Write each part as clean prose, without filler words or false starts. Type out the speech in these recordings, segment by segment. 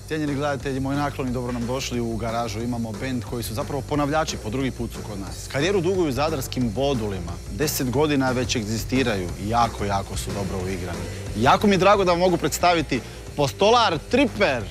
Cijenjeni gledatelji, moji nakloni, dobro nam došli u garažu. Imamo bend koji su zapravo ponavljači, po drugi put su kod nas. Karijeru duguju zadarskim Bodulima. 10 godina već egzistiraju i jako su dobro uigrani. Jako mi je drago da vam mogu predstaviti Postolar Tripper.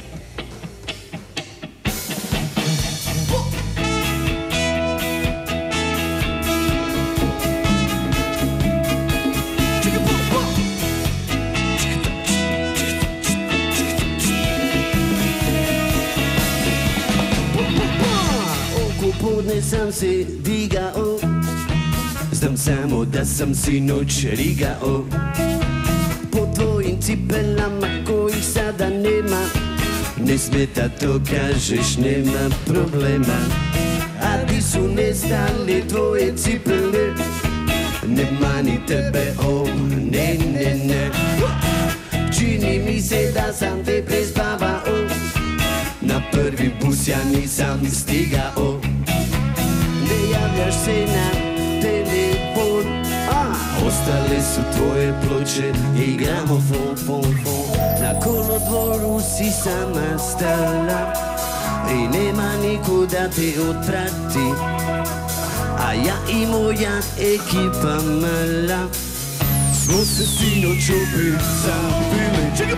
Popodne sam se digao, znam samo da sam sinoć rigao. Po tvojim cipelama kojih sada nema, ne smeta to kažeš, nema problema. A di su nestale tvoje cipele, nema ni tebe, ne. Čini mi se da sam te prespavao, na prvi bus ja nisam stigao. Ne javljaš se na telefon, ostale su tvoje ploče i gramofon. Na kolodvoru si sama stala i nema niko da te otprati, a ja i moja ekipa mala smo se sinoć opet zabili. Čekaj,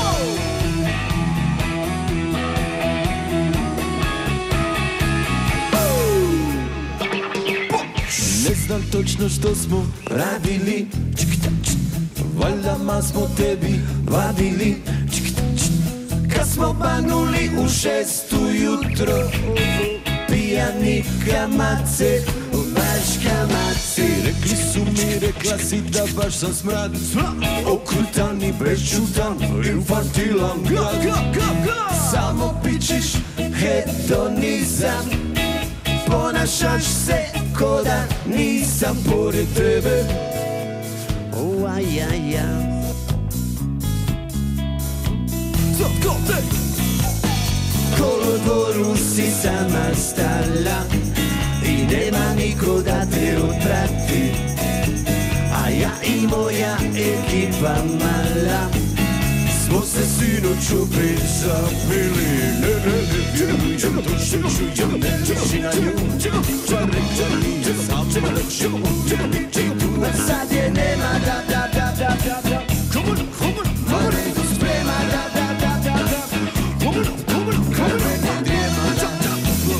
ne znam točno što smo radili, valjda smo tebi vadili, kad smo banuli u 6 ujutro, pijani kamace, baš kamace. Rekli su mi, rekla si da baš sam smrad, okrutan i bešćutan, infantilan grad. Samo pičiš hedonizam, ponašaš se ko da nisam pored tebe. Kolodvoru si sama stala i nema niko da te otprati, a ja i moja ekipa mala smo se sinoć opet zabili. Vjerujem točno čujem, ne liči na nju, sad je nema, da. Come on, Marenko sprema, da. Come on, Marenko drijema, da.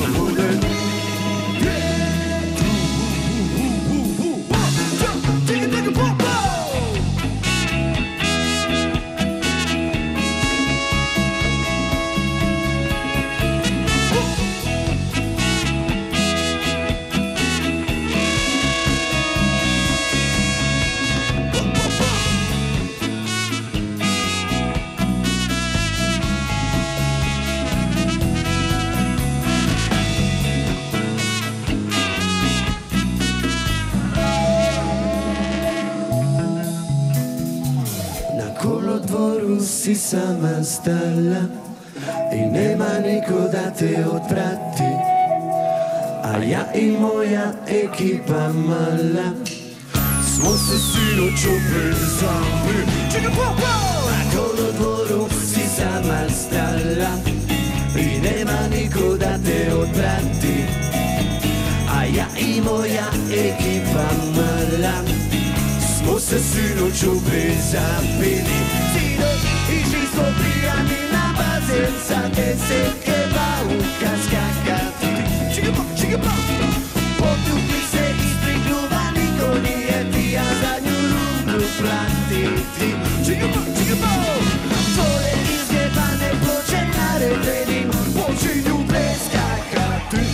Si sama stala i nema niko da te otprati, a ja i moja ekipa mala smo se sinoć opet zabili. Na kolodvoru si sama stala i nema niko da te otprati, a ja i moja ekipa mala smo se sinoć opet zabili. Išli smo prijani na bazen, sa 10 bauka skakati. Čekaj, potukli se ispred ljuba, niko nije pija za nju ruku platiti. Čekaj, tvoje izjebane ploče na refrenim počinju preskakati.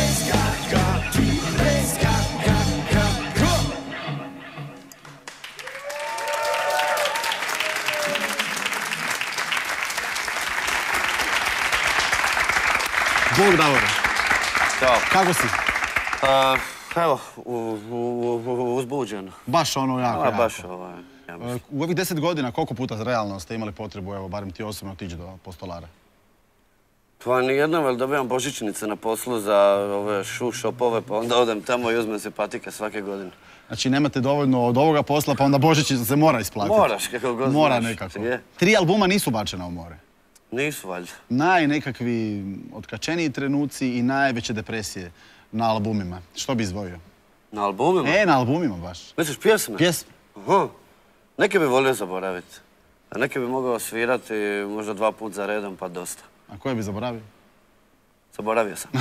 Bog Davor. Ćao. Kako si? Evo, uzbuđen. Baš ono jako. Baš U ovih 10 godina koliko puta realno ste imali potrebu, evo, barem ti osobno, otići do Postolara? Pa nijednom, ali dobijam božićnice na poslu za ove šopove, pa onda odem tamo i uzmem se patike svake godine. Znači nemate dovoljno od ovoga posla, pa onda božićnica se mora isplatiti. Moraš, kako god mora znaš. Nekako. 3 albuma nisu bačena u more. Nisu valjda. Nekakvi otkačeniji trenuci i najveće depresije na albumima. Što bi izdvojio? Na albumima? Na albumima baš. Misliš pjesme? Pjesme. Aha. Neke bi volio zaboraviti. A neke bi mogao svirati možda 2 puta za redom, pa dosta. A koje bi zaboravio? Zaboravio sam.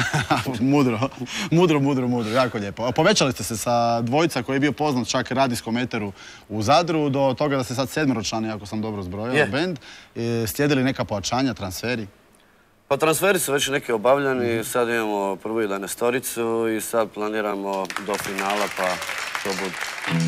Mudro, jako lijepo. Povećali ste se sa dvojica koji je bio poznat čak radijskom eteru u Zadru do toga da ste sad 7-člani, ako sam dobro zbrojao, bend. Slijedili neka pojačanja, transferi? Pa transferi su već neki obavljeni, sad imamo prvu 11-toricu i sad planiramo do finala, pa to bude.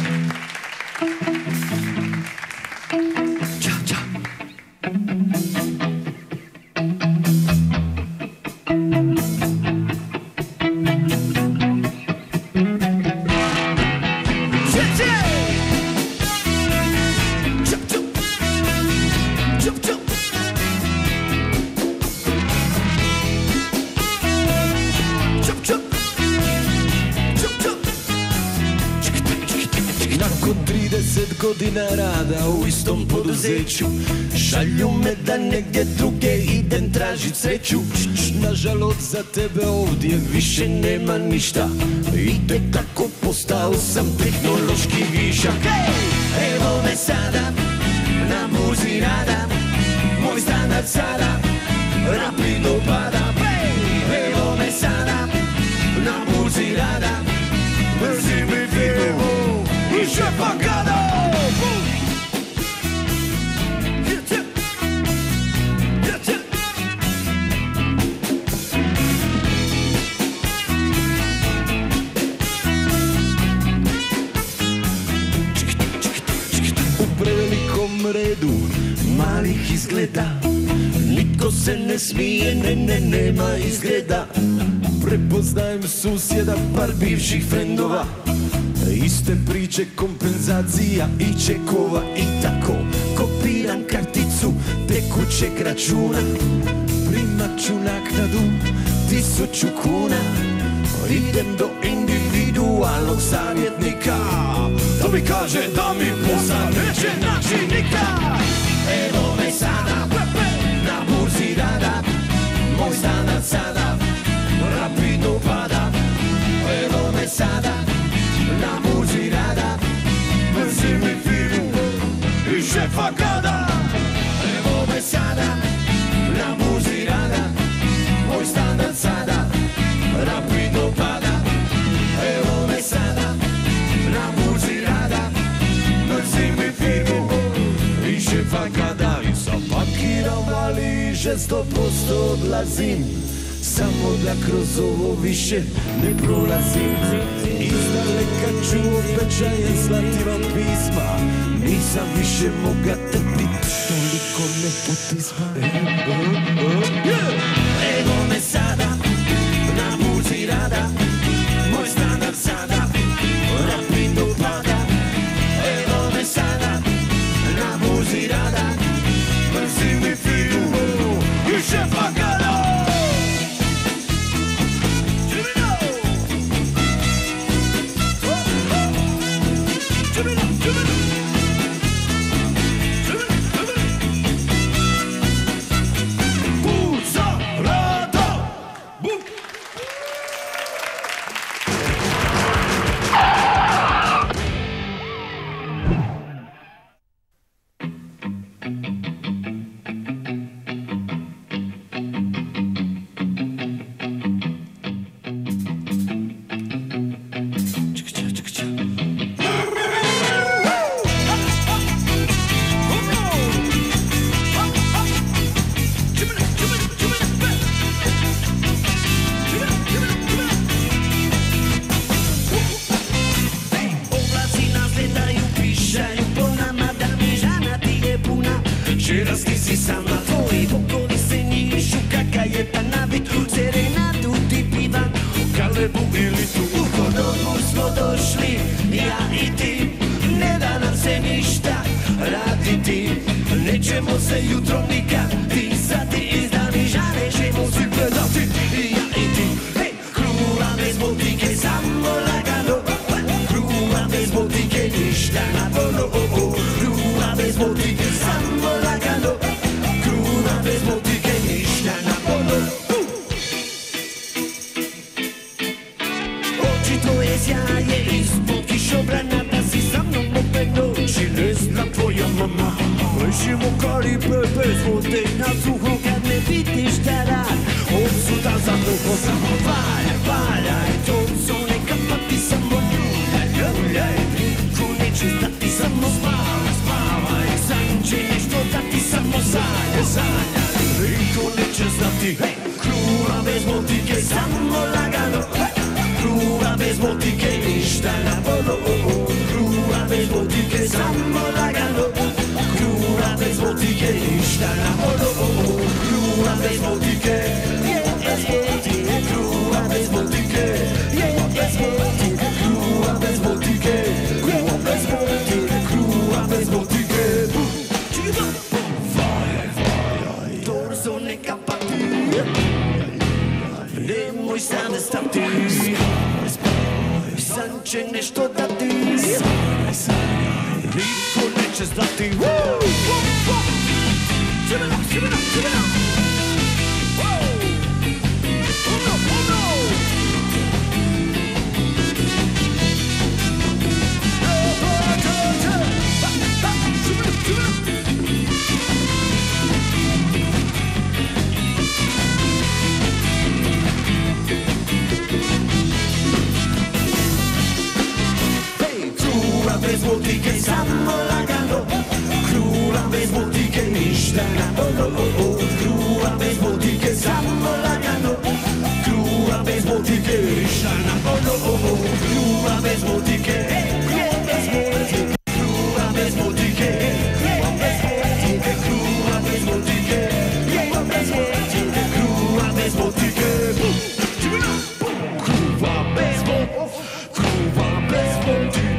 Godina rada u istom poduzeću, šalju me da negdje druge idem tražit sreću. Nažalost za tebe ovdje više nema ništa i tek tako postao sam tehnološki višak. Evo me sada, na burzi rada, moj standard sada rapidno pada. Evo me sada, na burzi rada, mrzim mi firmu i šefa kada. Redu malih izgleda, nitko se ne smije, nema izgleda. Prepoznajem susjeda, par bivših frendova, iste priče, kompenzacija i čekova i tako. Kopiram karticu tekućeg računa, primat ću naknadu 1000 kuna. Idem do individualnog savjetnika, to mi kaže da mi posla neće naći nikad. Evo me sada, na burzi rada, moj standard sada rapidno pada. Evo me sada, na burzi rada, mrzim mi firmu i šefa kada. Evo me sada, na burzi rada, moj standard sada rapidno pada. Evo me sada, na burzi rada, mrzim mi firmu i šefa kada. I zapakiram, ali žesto posto odlazim, samo da kroz ovo više ne prolazim. Izdaleka ću obećajem slati vam pisma, nisam više moga trpit toliko nepotizma. Evo me sada, na burzi rada, moj standard sada rapidno pada. Evo me sada, na burzi rada, mrzim mi firmu i šefa kada. Nećemo se jutro nikad tisati iz daniža, nećemo svi predati i ja i ti. Hej, kruva bez motike, samo lagano, kruva bez motike, ništa naporno. Kruva bez motike, samo lagano, kruva bez motike. Pušimo kalipe bez vode na suho kad me vidiš tada. Odsuda za muho samo valjaj, to su neka pati samo ljuljaj. Niko neće stati, samo spavaj, sanče nešto da ti samo sanjaj. Niko neće znati, kruva bez motike, samo lagano. Kruva bez motike, ništa na polo. Kruva bez motike, samo lagano. Kruva bez motike, ništa na polo. Kruva bez motike, kruva bez motike, kruva bez motike, kruva bez motike. Torso neka pati, nemoj sada stati. San će nešto dati, niko neće znati. Bez motike, samo lagano. Kruva bez motike, ništa na polo. Kruva bez motike, samo lagano. Kruva bez motike, ništa na polo. Kruva bez motike, kruva bez motike, kruva bez motike, kruva bez motike, kruva bez motike, kruva bez motike, kruva bez motike.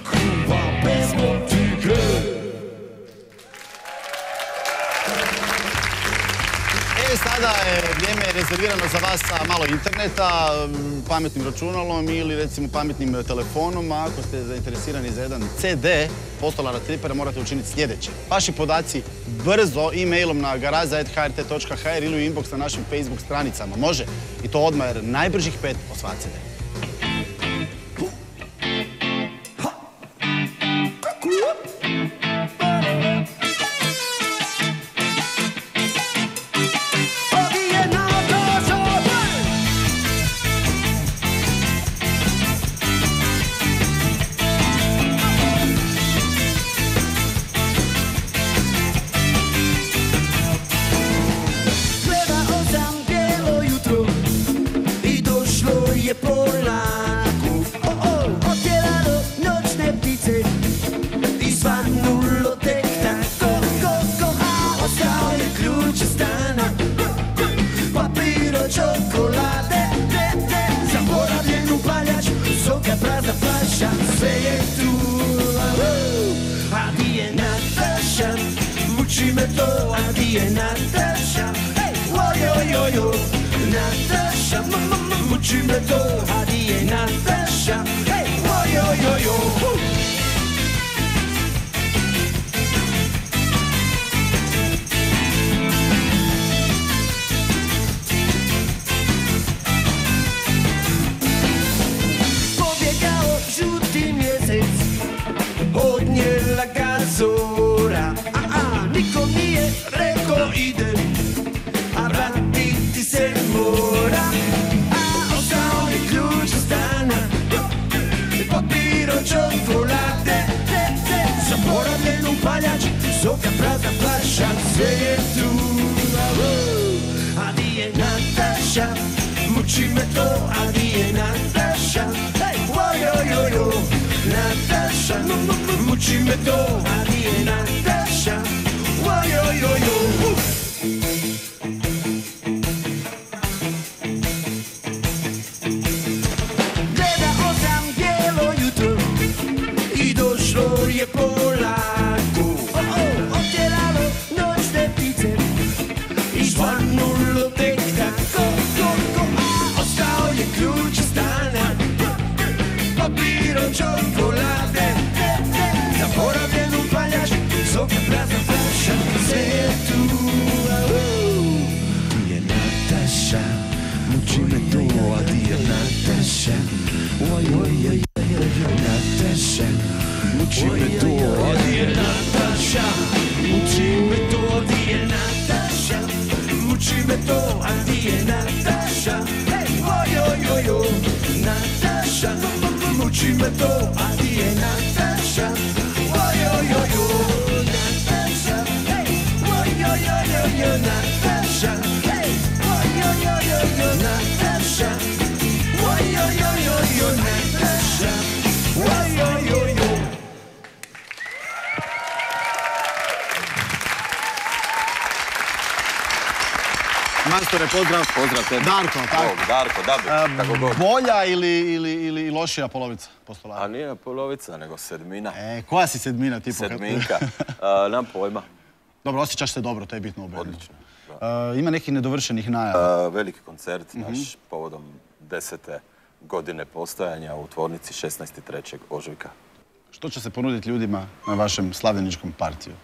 Sada je vrijeme rezervirano za vas sa malo interneta, pametnim računalom ili recimo pametnim telefonom. A ako ste zainteresirani za jedan CD postolara Tripera, morate učiniti sljedeće. Vaši podaci brzo e-mailom na garaza@hrt.hr ili u inbox na našim Facebook stranicama. Može i to odmah jer najbržih 5 osvaja CD. me to, a di je Nataša. Oj, Nataša, muči me to, a di je Nataša. Oj, Nataša, oj, Nataša, Nataša, oj, Nataša, oj. Majstore, pozdrav. Pozdrav tebi. Darko, tako? Darko, Dabi, tako god. Bolja ili lošija polovica postolara? A nije polovica, nego sedmina. Koja si sedmina tipu? Sedminka. Nam pojma. Dobro, osjećaš se dobro, to je bitno u bendu. Odlično. Ima nekih nedovršenih najava? Veliki koncert naš povodom 10. godine postojanja u tvornici 16.3. ožujka. Što će se ponuditi ljudima na vašem slavljeničkom partiju?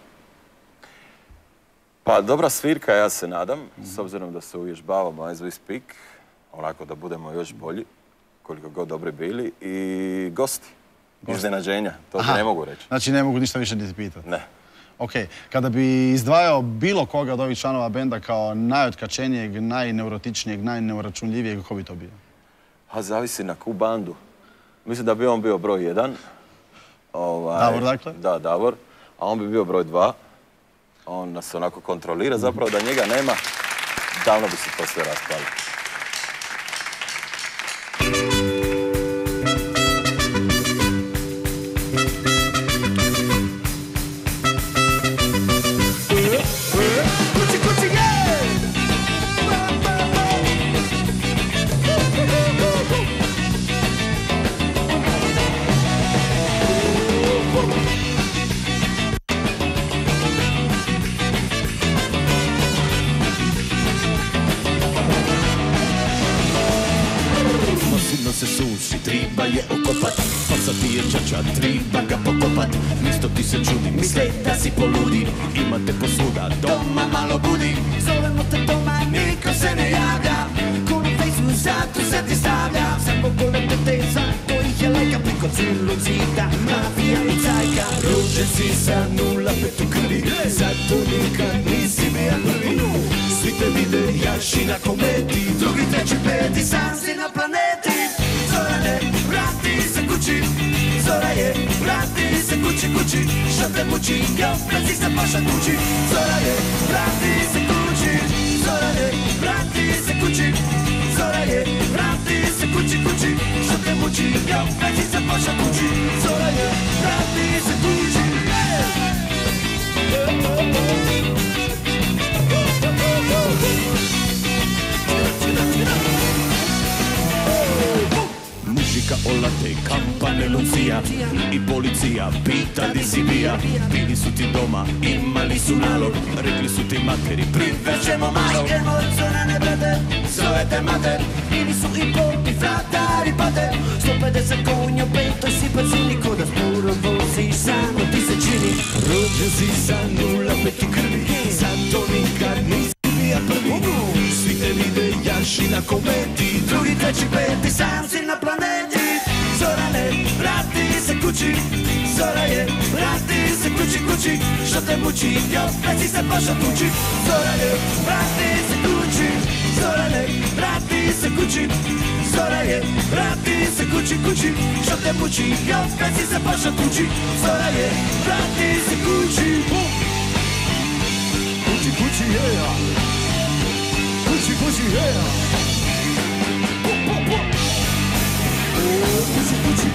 Pa dobra svirka, ja se nadam, s obzirom da se uvježbavamo as we speak, onako da budemo još bolji, koliko god dobri bili, i gosti. Iznenađenja, to ti ne mogu reći. Znači ne mogu ništa više niti pitati? Ne. Ok, kada bi izdvajao bilo koga od ovih članova benda kao najotkačenijeg, najneurotičnijeg, najneuračunljivijeg, ko bi to bio? A zavisi na ku bandu. Mislim da bi on bio broj 1. Davor, dakle? Da, Davor. A on bi bio broj 2. On nas onako kontrolira, zapravo da njega nema, davno bi se to sve raspali. Se suši, triba je okopat, pa sad ti je čača, triba ga pokopat. Misto ti se čudi, misle da si poludi, imate posvuda, doma malo budi. Zovemo te doma, niko se ne javlja, ko na fejsu zato se ti stavlja. Samo golete teza, to ih je lajka priko cijelog zida, mafija i cajka. Rođen si sa 0,5 u krvi, zato nikad nisi bija prvi. Svi te vide, jaši na kometi, drugi, treći, peti, sam si na planeti. Zorane, vrati se kući, Zora je, vrati se kući, što te muči, ja preci se paša kući. Zora je, vrati se kući, Zorane, vrati se kući, Zora je, vrati se kući, što te muči, ja preci se paša kući. Zora je, vrati se kući, Mužika olate, kampane Lucija i policija pita di si bija. Bili su ti doma, imali su nalog, rekli su ti materi, privećemo malo. Zorane brate, zove te mater, bili su i poti, fratari pater. 150 konja, petoj si brzini, ko da sporo voziš, samo ti se čini. Rođen si sa 0,5 u krvi, zato nikad nisi bija prvi. Svi te vide, jaši na kometi, drugi, treći, peti, sam si na planeti. Zorane, vrati se kući, Zora je, vrati se kući, što te muči, jo, reci se paša tuči. Zorane, vrati se kući, Zorane, vrati se kući, Zora je, vrati se kući, što te muči, jo, reci se paša tuči. Zora je, vrati se kući, kući, yeah. Kući, yeah. Kući.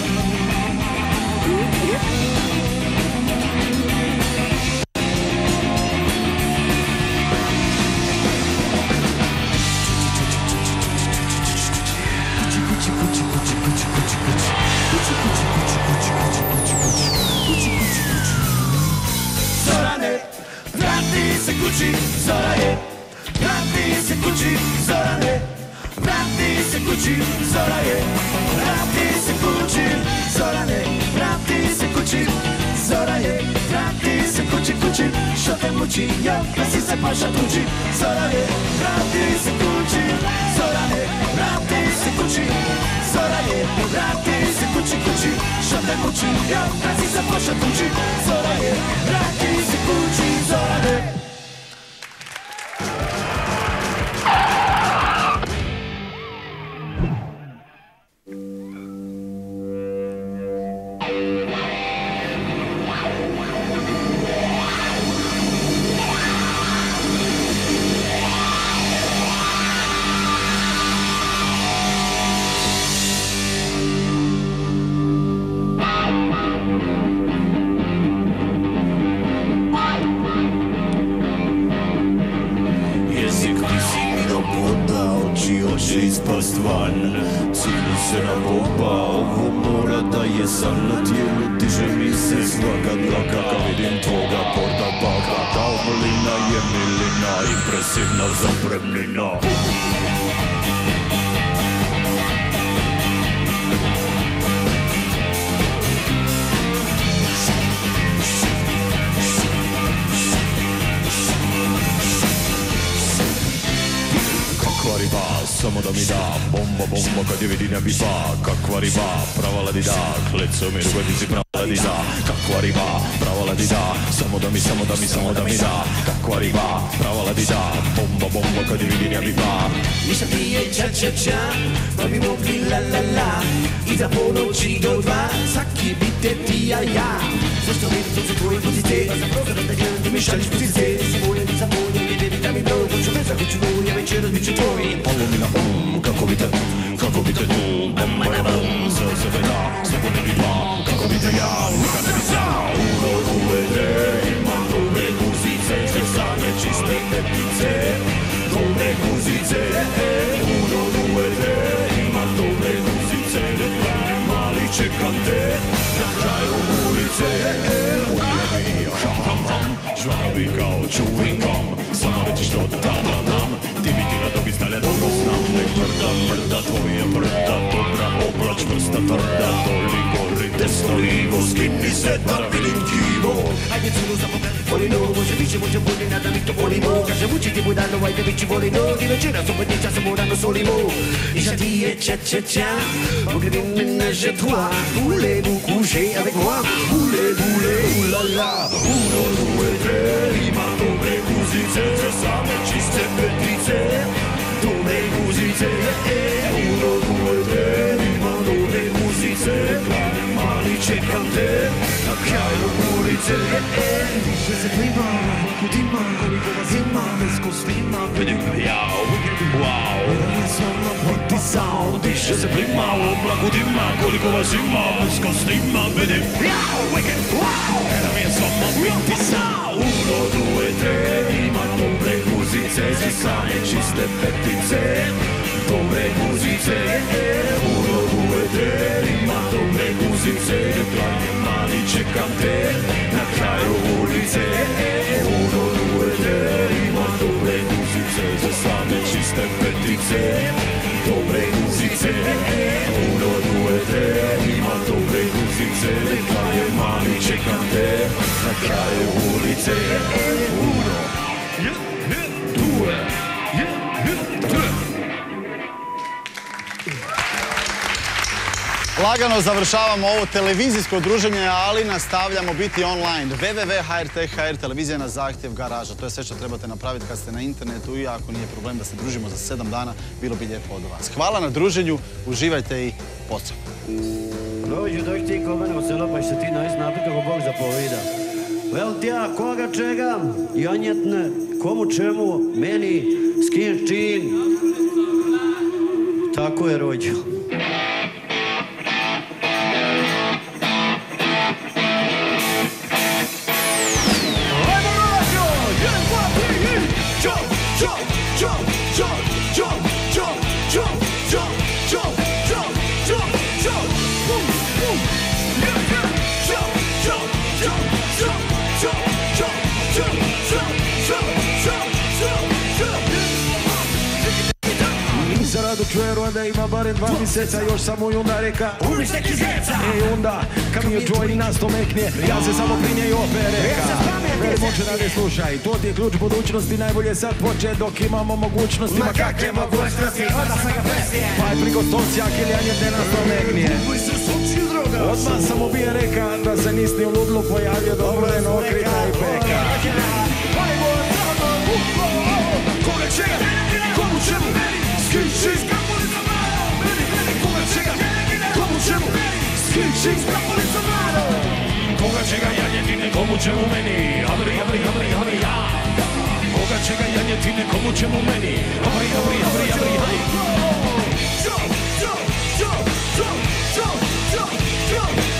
Zorane, vrati se kući, Zora je, vrati se kući, Zorane, vrati se kući, Zora je, vrati se kući, Zorane, vrati se kući, Zora je, vrati se kući, što te muči, jo, da si se paša tuči. Zora je, vrati se kući, Zorane, vrati se kući, Zora je, vrati se kući, što te muči, jo, da si se paša tuči. Zora je, vrati se kući, Zorane. ispast van. Cilju se napupa, ovo mora da je san. Na tijelu diže mi se svaka dlaka, kad vidim tvoga porta baka. Kao mlina je milina, impresivna zapremnina. Kakva riba, samo da mi da, bomba, bomba kad je vidi ne biva. Kakva riba, prava ladida, kleco mi rugodici prava ladida. Kakva riba, prava ladida, samo da mi da. Kakva riba, prava ladida, bomba, bomba kad je vidi ne biva. Nisam ti je ča, pa bi mogli la, iza ponoći do 2, svaki bite ti ja. Zašto vidim to su tvoje pozice, za prozor da gledam ti mi šališ pozice. Nisam voljen, ne vidi da mi broj, hoću bez ako ću ja večeras bit ću tvojim. Polomina, kako bi te tu, bomba je bum, za sebe da, svako ne bi dva, kako bi te ja, nikad ne bi znao. Uno, uvede, imam dobre guzice, sve same čiste pepice, dobre guzice. Uno, uvede, imam dobre guzice, mali čekam te, na kraju ulice. Žvaka bi kao chewing gum, samo reći što da nam. Ti mi ti rado bi znale dobro znam. Nek mrda, tvoje mrda, dobra oblač vrsta tvrda. Toliko gori, desno, livo, skini se da vidim kivo. Ajde curu zapogledaj volino, može više, može bolje, nada mi to volimo. Kaže vuči ti budalo, ajde bići volino. Ti večeras opet nije časa, morano solimo. Iša ti je ča, pogrebi ménage à trois. Voulez-vous coucher avec moi? Voulez-vous, oulala. Uno, due, tre, ima dobre guzice, za same čiste petrice. Dobre guzice, uno, due, tre, ima dobre guzice. Glavni mali čekam te, na kraju ulice. Više se klima, kud ima, koliko vas ima, bez kostima. Vidim jao, wow. Ja sam na poti sound. Diše se plima, u oblaku dima, koliko vas ima, bez kostima. Vidim jao, wicked, wow. Nam je samo biti sao. Uno, due, tre, ima dobre guzice, za same čiste petice. Dobre guzice, uno, due, tre, ima dobre guzice. Glavni mali čekam te, na kraju ulice. Uno, due, tre, ima dobre guzice, za same čiste petice. Dobre guzice, uno, due, tre, ima dobre guzice. Glavni mali čekam te, na kraju ulice. Uno, due, tre. Lagano završavamo ovo televizijsko druženje, ali nastavljamo biti online. www.hr.hr, televizija na zahtjev, garaža. To je sve što trebate napraviti kad ste na internetu i ako nije problem da se družimo za 7 dana, bilo bi lijepo od vas. Hvala na druženju, uživajte i pozdrav. Dođi ti kod mene u selo, pa će ti najs napiti kako Bog zapovida. Vel ti ja, koga čega, janjetne, komu čemu, meni, s kim čin. Tako je rođo. Zaradu čujeru, da ima barem 2 mjeseca, još samo i onda reka Umiš neki zeca! I onda, kad mi je čuo i nas to mekne, ja se samo prinje i opet reka Može da ne slušaj, to ti je ključ budućnosti, najbolje sad poče dok imamo mogućnosti. Ma kakve mogućnosti, onda sam ga presije. Pa je priko stolcija, kiljanje te nas to meknije. Odmah sam ubije reka, da se nis ni u ludlu pojavio, dobro je nokrita i peka. Koga čega, komu čemu, skiči, koga čega, komu čemu, skiči, Koga čega janjetine, komu čemu meni, habri, habri, habri, habri, ja. Koga čega janjetine, komu čemu meni, habri, habri, habri, habri, habri.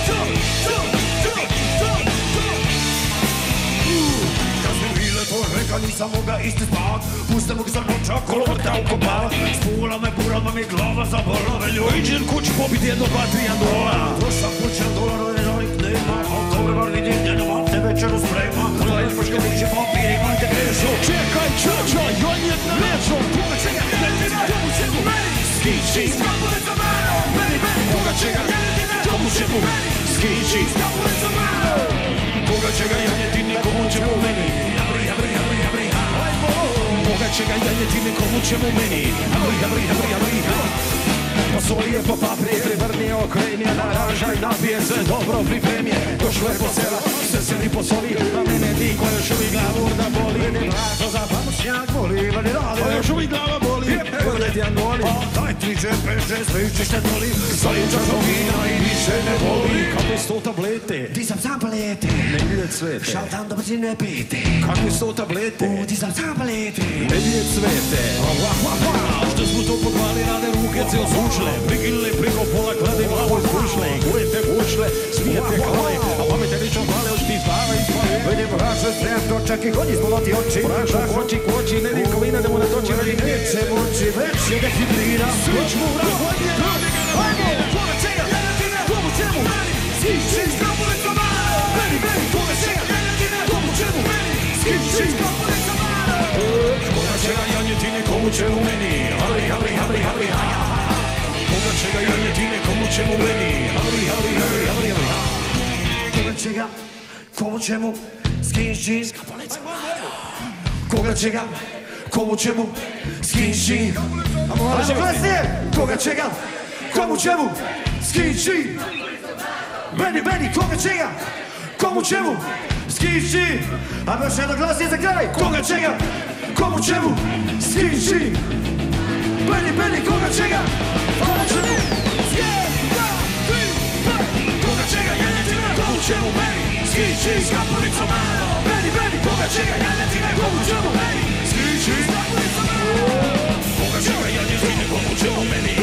Kad smo bile to reka čeka, nisam moga isti spavat. Puste mog zamoča, kolo vrta oko bava. Spula me, burama mi glava zabola. Veljo, iđem kući popiti jedno $2-3. Trošak kuća dolara, nežalik nema. Alkohol bar vidim, nema te večeru sprema. Onda izpoške liče papir, imajte grešu. Čekaj, čača, ja jedna nečo. Koga čega, komu čemu meni? Skiči, skapule za mene. Meni, koga čega, komu čemu meni? Skiči, skapule za mene. Koga čega, janjetini, komu čemu meni? Jabri, jabri, jabri, jabri, ha. Koga čega, janjetini, komu čemu meni? Jabri, jabri, jabri, jabri, ha. Posoli je po papri, privrni okreni, naražaj, napije se, dobro pripremje. Došlo je po sela, se sedi posoli, a mene niko još uvijek glavu da boli. Vrato za pamušnjak boli, veli rade, još uvijek glava boli. Vrletjan boli, a daj 3-4-5-6, vičište doli. Zalim čašom vina i više ne boli. Kakve sto tablete? Di sam palete. Ne vidjet cvete. Šaltam da brzi ne pete. Kakve sto tablete? Di sam palete. Ne vidjet cvete. Što smo to podvali, rade ruke cijel sučle. Prigile, priko pola, klade glavo iz pušle. Gujete bušle, smijete hvale. A pamete ličom hvale, oči ti zbava i spale. Vidim brašo, strem točak i konji zboloti oči. Brašo, koči, koči, ne rikovina, da mu ne toči, veli neće moći, već je defibrina. Svić mu razvodnje, ajmo, koga čega, komu čemu, skiči, skapule za mano. Meni, koga čega, komu čemu, skiči, skapule za mano. Koga čega, janjetine, komu čemu meni, habri, habri, habri, habri, ha. Koga čega, janjetine, komu čemu meni, habri, habri, habri, habri, habri, ha. Koga čega, komu čemu, skiči, skapule za mano. Koga čega, komu čemu, skiči. Ajmo glasnije! Koga čega, komu čemu, skiči. Meni, koga čega, komu čemu, skiči. Ajmo još jedno glasnije za kraj. Koga čega, komu čemu, skiči. Meni, koga čega, komu čemu, skiči. Koga čega, janjetine, komu čemu, meni, skiči. Skapulica malo. Meni, koga čega, janjetine, komu čemu, meni, skiči. Skapulica malo. Koga čega, janjetine, komu čemu, meni.